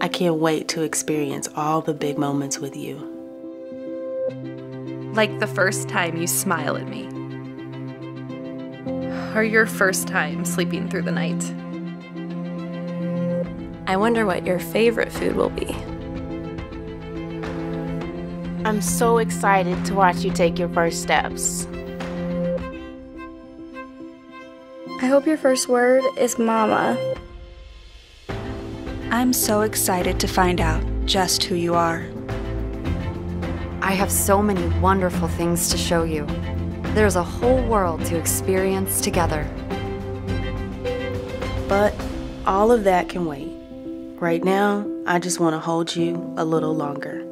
can't wait to experience all the big moments with you. Like the first time you smile at me. Or your first time sleeping through the night. I wonder what your favorite food will be. I'm so excited to watch you take your first steps. I hope your first word is mama. I'm so excited to find out just who you are. I have so many wonderful things to show you. There's a whole world to experience together. But all of that can wait. Right now, I just want to hold you a little longer.